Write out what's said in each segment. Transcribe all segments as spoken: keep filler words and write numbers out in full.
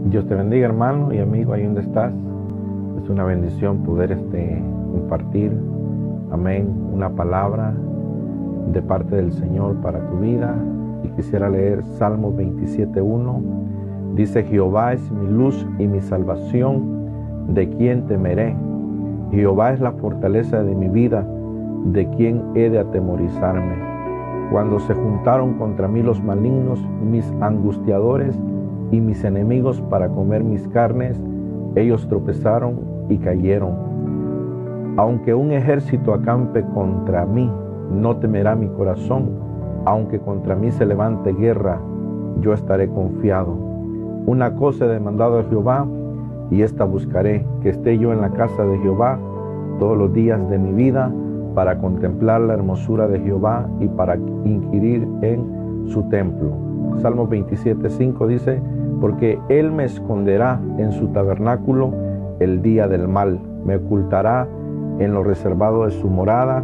Dios te bendiga, hermano y amigo, ahí donde estás. Es una bendición poder este, compartir, amén, una palabra de parte del Señor para tu vida. Y quisiera leer Salmo veintisiete uno. Dice: Jehová es mi luz y mi salvación, ¿de quién temeré? Jehová es la fortaleza de mi vida, ¿de quién he de atemorizarme? Cuando se juntaron contra mí los malignos, mis angustiadores y mis enemigos para comer mis carnes, ellos tropezaron y cayeron. Aunque un ejército acampe contra mí, no temerá mi corazón. Aunque contra mí se levante guerra, yo estaré confiado. Una cosa he demandado a Jehová, y esta buscaré, que esté yo en la casa de Jehová todos los días de mi vida, para contemplar la hermosura de Jehová y para inquirir en su templo. Salmo veintisiete cinco dice: porque Él me esconderá en su tabernáculo el día del mal, me ocultará en lo reservado de su morada,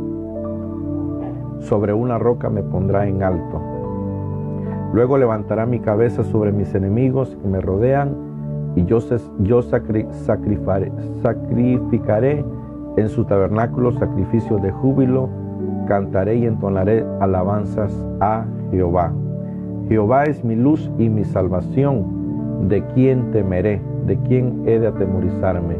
sobre una roca me pondrá en alto. Luego levantará mi cabeza sobre mis enemigos que me rodean, y yo, yo sacri, sacrificaré, sacrificaré en su tabernáculo sacrificios de júbilo, cantaré y entonaré alabanzas a Jehová. Jehová es mi luz y mi salvación, ¿de quién temeré? ¿De quién he de atemorizarme?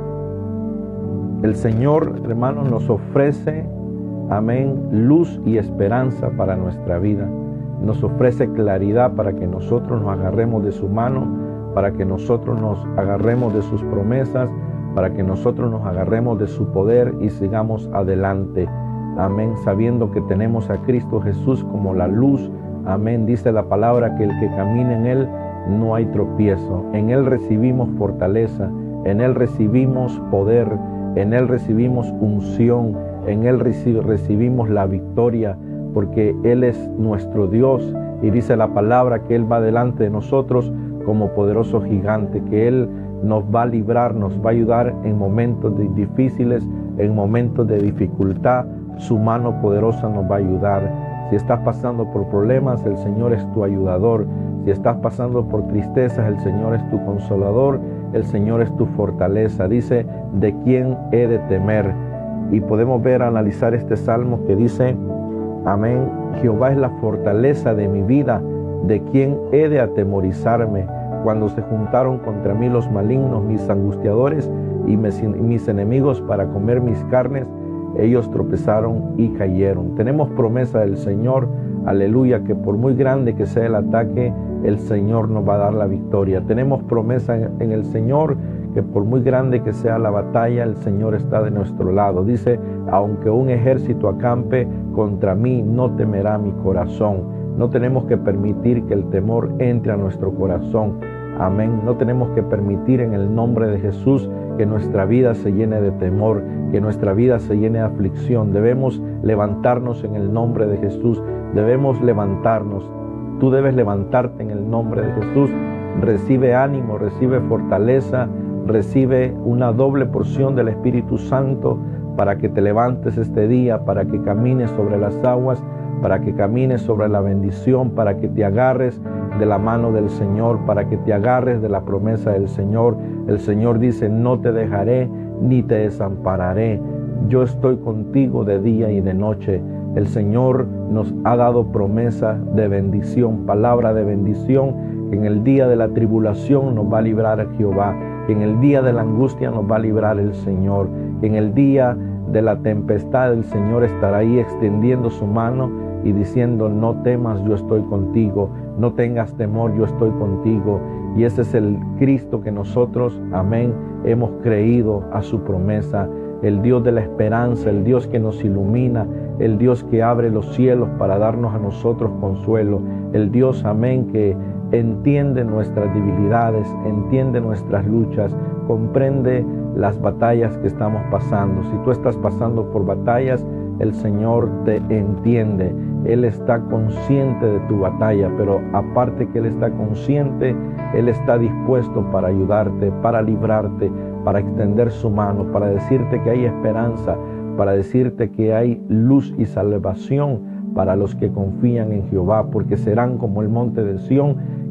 El Señor, hermanos, nos ofrece, amén, luz y esperanza para nuestra vida. Nos ofrece claridad para que nosotros nos agarremos de su mano, para que nosotros nos agarremos de sus promesas, para que nosotros nos agarremos de su poder y sigamos adelante. Amén, sabiendo que tenemos a Cristo Jesús como la luz. Amén, dice la palabra que el que camina en Él no hay tropiezo. En Él recibimos fortaleza, en Él recibimos poder, en Él recibimos unción, en Él recibimos la victoria, porque Él es nuestro Dios. Y dice la palabra que Él va delante de nosotros como poderoso gigante, que Él nos va a librar, nos va a ayudar en momentos difíciles, en momentos de dificultad. Su mano poderosa nos va a ayudar. Si estás pasando por problemas, el Señor es tu ayudador. Si estás pasando por tristezas, el Señor es tu consolador. El Señor es tu fortaleza. Dice: ¿de quién he de temer? Y podemos ver, analizar este salmo que dice: amén, Jehová es la fortaleza de mi vida, ¿de quién he de atemorizarme? Cuando se juntaron contra mí los malignos, mis angustiadores y mis enemigos para comer mis carnes, ellos tropezaron y cayeron. Tenemos promesa del Señor, aleluya, que por muy grande que sea el ataque, el Señor nos va a dar la victoria. Tenemos promesa en el Señor, que por muy grande que sea la batalla, el Señor está de nuestro lado. Dice: aunque un ejército acampe contra mí, no temerá mi corazón. No tenemos que permitir que el temor entre a nuestro corazón. Amén. No tenemos que permitir en el nombre de Jesús que nuestra vida se llene de temor, que nuestra vida se llene de aflicción. Debemos levantarnos en el nombre de Jesús. Debemos levantarnos. Tú debes levantarte en el nombre de Jesús. Recibe ánimo, recibe fortaleza, recibe una doble porción del Espíritu Santo para que te levantes este día, para que camines sobre las aguas, para que camines sobre la bendición, para que te agarres de la mano del Señor, para que te agarres de la promesa del Señor. El Señor dice: no te dejaré ni te desampararé. Yo estoy contigo de día y de noche. El Señor nos ha dado promesa de bendición, palabra de bendición, que en el día de la tribulación nos va a librar Jehová, que en el día de la angustia nos va a librar el Señor, que en el día de la tempestad el Señor estará ahí extendiendo su mano y diciendo: no temas, yo estoy contigo, no tengas temor, yo estoy contigo. Y ese es el Cristo que nosotros, amén, hemos creído a su promesa. El Dios de la esperanza, el Dios que nos ilumina, el Dios que abre los cielos para darnos a nosotros consuelo, el Dios, amén, que entiende nuestras debilidades, entiende nuestras luchas, comprende las batallas que estamos pasando. Si tú estás pasando por batallas, el Señor te entiende. Él está consciente de tu batalla, pero aparte que Él está consciente, Él está dispuesto para ayudarte, para librarte, para extender su mano, para decirte que hay esperanza, para decirte que hay luz y salvación para los que confían en Jehová, porque serán como el monte de Sión,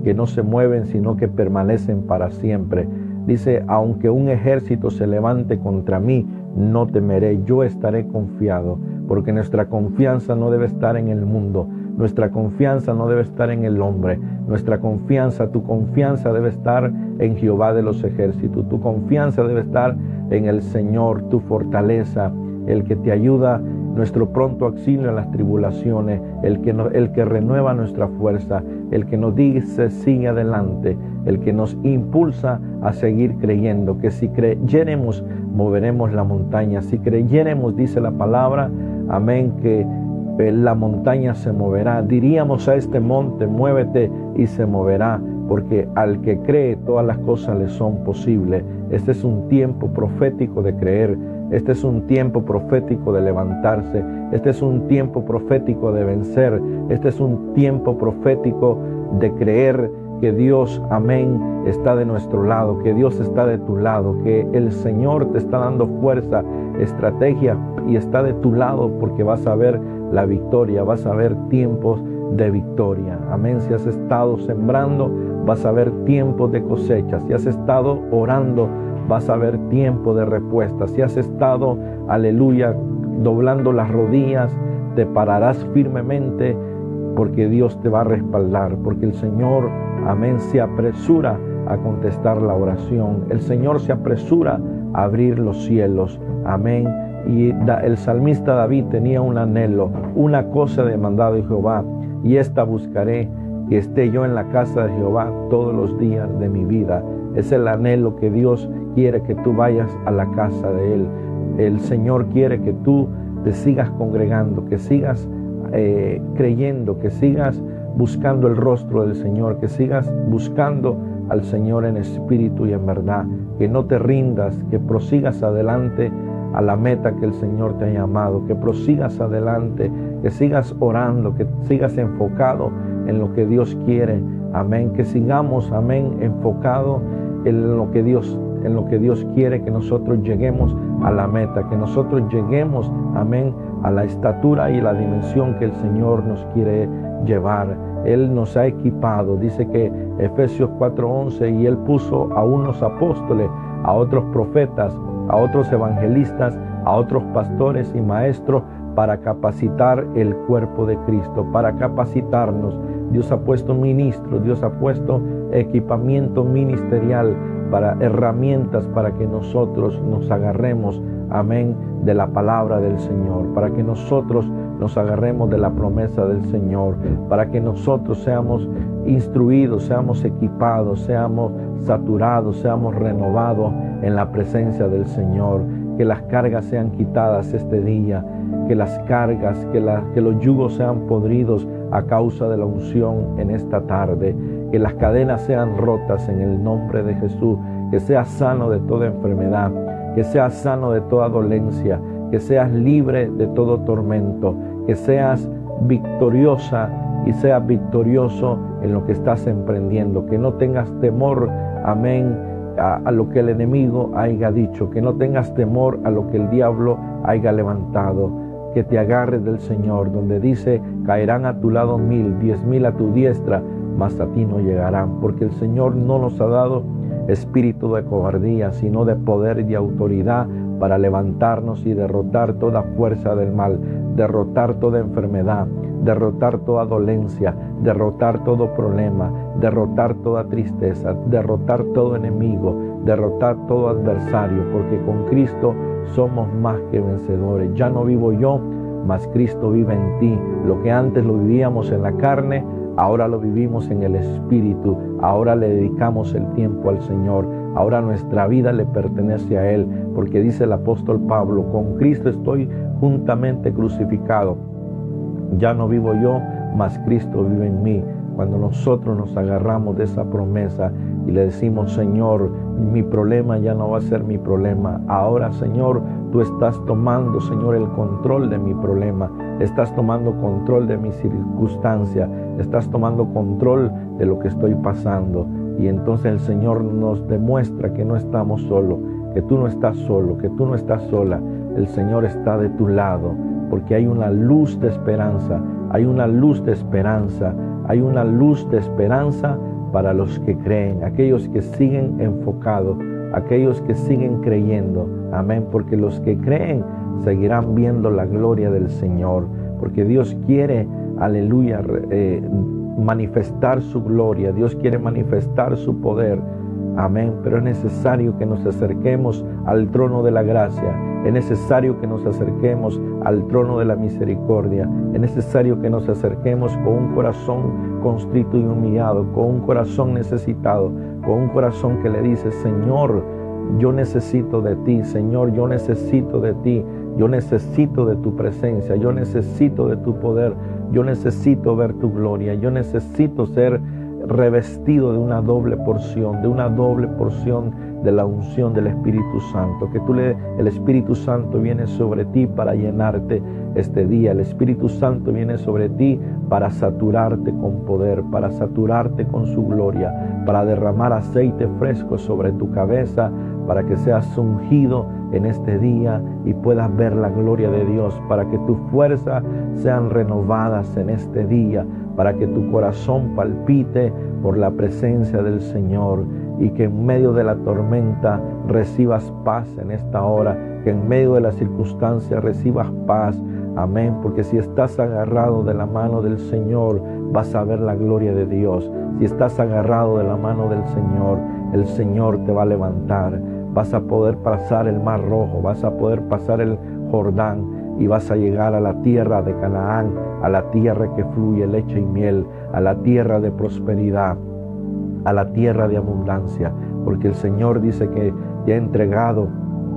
que no se mueven, sino que permanecen para siempre. Dice, aunque un ejército se levante contra mí, no temeré, yo estaré confiado, porque nuestra confianza no debe estar en el mundo, nuestra confianza no debe estar en el hombre, nuestra confianza, tu confianza debe estar en Jehová de los ejércitos, tu confianza debe estar en el Señor, tu fortaleza, el que te ayuda, nuestro pronto auxilio en las tribulaciones, el que, no, el que renueva nuestra fuerza, el que nos dice sigue adelante, el que nos impulsa a seguir creyendo, que si creyéremos, moveremos la montaña, si creyéremos, dice la palabra, amén, que la montaña se moverá, diríamos a este monte, muévete y se moverá, porque al que cree todas las cosas le son posibles. Este es un tiempo profético de creer, este es un tiempo profético de levantarse, este es un tiempo profético de vencer, este es un tiempo profético de creer que Dios, amén, está de nuestro lado, que Dios está de tu lado, que el Señor te está dando fuerza, estrategia y está de tu lado porque vas a ver la victoria, vas a ver tiempos de victoria. Amén. Si has estado sembrando, vas a ver tiempos de cosecha. Si has estado orando, vas a ver tiempo de respuesta. Si has estado, aleluya, doblando las rodillas, te pararás firmemente porque Dios te va a respaldar, porque el Señor, amén, se apresura a contestar la oración. El Señor se apresura a abrir los cielos. Amén. Y el salmista David tenía un anhelo, una cosa demandada de Jehová, y esta buscaré, que esté yo en la casa de Jehová todos los días de mi vida. Es el anhelo que Dios quiere, que tú vayas a la casa de Él. El Señor quiere que tú te sigas congregando, que sigas eh, creyendo, que sigas buscando el rostro del Señor, que sigas buscando al Señor en espíritu y en verdad, que no te rindas, que prosigas adelante a la meta que el Señor te ha llamado, que prosigas adelante, que sigas orando, que sigas enfocado en lo que Dios quiere, amén, que sigamos, amén, enfocado en lo que Dios, en lo que Dios quiere, que nosotros lleguemos a la meta, que nosotros lleguemos, amén, a la estatura y la dimensión que el Señor nos quiere llevar. Él nos ha equipado, dice que Efesios cuatro once, y Él puso a unos apóstoles, a otros profetas, a otros evangelistas, a otros pastores y maestros para capacitar el cuerpo de Cristo, para capacitarnos. Dios ha puesto ministros, Dios ha puesto equipamiento ministerial, para herramientas para que nosotros nos agarremos, amén, de la palabra del Señor, para que nosotros nos agarremos de la promesa del Señor, para que nosotros seamos instruidos, seamos equipados, seamos saturados, seamos renovados en la presencia del Señor, que las cargas sean quitadas este día, que las cargas, que, la, que los yugos sean podridos a causa de la unción en esta tarde, que las cadenas sean rotas en el nombre de Jesús, que seas sano de toda enfermedad, que seas sano de toda dolencia, que seas libre de todo tormento, que seas victoriosa y seas victorioso en lo que estás emprendiendo, que no tengas temor, amén, a, a lo que el enemigo haya dicho, que no tengas temor a lo que el diablo haya levantado, que te agarres del Señor, donde dice, caerán a tu lado mil, diez mil a tu diestra, mas a ti no llegarán, porque el Señor no nos ha dado espíritu de cobardía, sino de poder y de autoridad para levantarnos y derrotar toda fuerza del mal, derrotar toda enfermedad, derrotar toda dolencia, derrotar todo problema, derrotar toda tristeza, derrotar todo enemigo, derrotar todo adversario, porque con Cristo somos más que vencedores. Ya no vivo yo, mas Cristo vive en ti. Lo que antes lo vivíamos en la carne, ahora lo vivimos en el Espíritu. Ahora le dedicamos el tiempo al Señor. Ahora nuestra vida le pertenece a Él, porque dice el apóstol Pablo, con Cristo estoy juntamente crucificado. Ya no vivo yo, mas Cristo vive en mí. Cuando nosotros nos agarramos de esa promesa y le decimos, Señor, mi problema ya no va a ser mi problema. Ahora, Señor, tú estás tomando, Señor, el control de mi problema. Estás tomando control de mi circunstancia. Estás tomando control de lo que estoy pasando. Y entonces el Señor nos demuestra que no estamos solos, que tú no estás solo, que tú no estás sola. El Señor está de tu lado, porque hay una luz de esperanza, hay una luz de esperanza, hay una luz de esperanza para los que creen, aquellos que siguen enfocados, aquellos que siguen creyendo. Amén, porque los que creen seguirán viendo la gloria del Señor, porque Dios quiere, aleluya, eh, manifestar su gloria, Dios quiere manifestar su poder. Amén, pero es necesario que nos acerquemos al trono de la gracia, es necesario que nos acerquemos al trono de la misericordia, es necesario que nos acerquemos con un corazón constrito y humillado, con un corazón necesitado, con un corazón que le dice: Señor, yo necesito de ti, Señor, yo necesito de ti, yo necesito de tu presencia, yo necesito de tu poder, yo necesito ver tu gloria, yo necesito ser revestido de una doble porción, de una doble porción de la unción del Espíritu Santo, que tú le, el Espíritu Santo viene sobre ti para llenarte este día, el Espíritu Santo viene sobre ti para saturarte con poder, para saturarte con su gloria, para derramar aceite fresco sobre tu cabeza, para que seas ungido en este día y puedas ver la gloria de Dios, para que tus fuerzas sean renovadas en este día, para que tu corazón palpite por la presencia del Señor y que en medio de la tormenta recibas paz en esta hora, que en medio de las circunstancias recibas paz. Amén, porque si estás agarrado de la mano del Señor, vas a ver la gloria de Dios. Si estás agarrado de la mano del Señor, el Señor te va a levantar. Vas a poder pasar el Mar Rojo, vas a poder pasar el Jordán y vas a llegar a la tierra de Canaán, a la tierra que fluye leche y miel, a la tierra de prosperidad, a la tierra de abundancia, porque el Señor dice que te ha entregado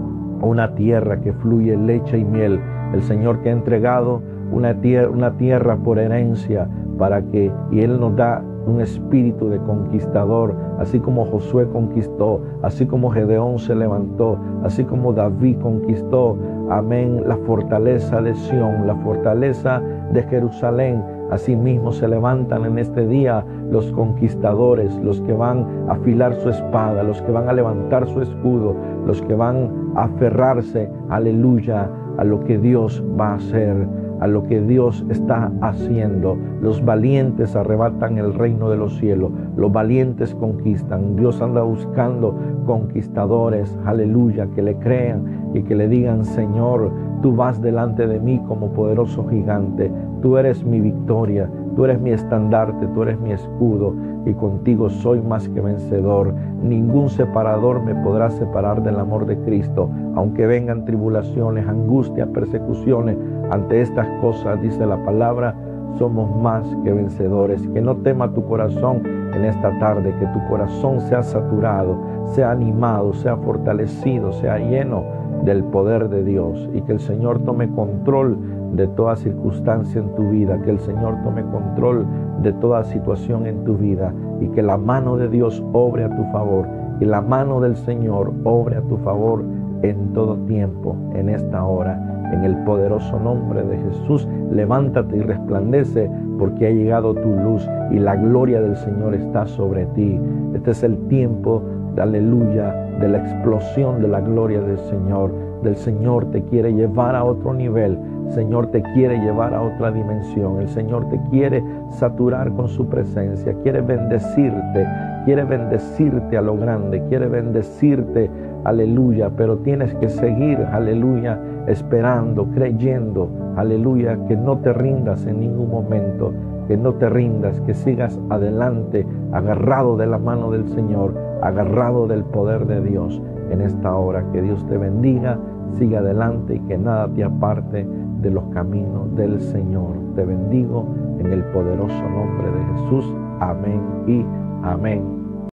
una tierra que fluye leche y miel. El Señor te ha entregado una tierra, una tierra por herencia, para que, y Él nos da un espíritu de conquistador, así como Josué conquistó, así como Gedeón se levantó, así como David conquistó, amén, la fortaleza de Sión, la fortaleza de Jerusalén. Así mismo se levantan en este día los conquistadores, los que van a afilar su espada, los que van a levantar su escudo, los que van a aferrarse, aleluya, a lo que Dios va a hacer, a lo que Dios está haciendo. Los valientes arrebatan el reino de los cielos, los valientes conquistan. Dios anda buscando conquistadores, aleluya, que le crean y que le digan: Señor, tú vas delante de mí como poderoso gigante, tú eres mi victoria, tú eres mi estandarte, tú eres mi escudo, y contigo soy más que vencedor. Ningún separador me podrá separar del amor de Cristo, aunque vengan tribulaciones, angustias, persecuciones. Ante estas cosas, dice la palabra, somos más que vencedores. Que no tema tu corazón en esta tarde, que tu corazón sea saturado, sea animado, sea fortalecido, sea lleno del poder de Dios, y que el Señor tome control de toda circunstancia en tu vida, que el Señor tome control de toda situación en tu vida, y que la mano de Dios obre a tu favor, y la mano del Señor obre a tu favor en todo tiempo, en esta hora. En el poderoso nombre de Jesús, levántate y resplandece, porque ha llegado tu luz y la gloria del Señor está sobre ti. Este es el tiempo, de aleluya, de la explosión de la gloria del Señor. Del Señor te quiere llevar a otro nivel. El Señor te quiere llevar a otra dimensión. El Señor te quiere saturar con su presencia. Quiere bendecirte. Quiere bendecirte a lo grande. Quiere bendecirte, aleluya. Pero tienes que seguir, aleluya, esperando, creyendo, aleluya, que no te rindas en ningún momento. Que no te rindas, que sigas adelante, agarrado de la mano del Señor, agarrado del poder de Dios en esta hora. Que Dios te bendiga, siga adelante y que nada te aparte de los caminos del Señor. Te bendigo en el poderoso nombre de Jesús. Amén y amén.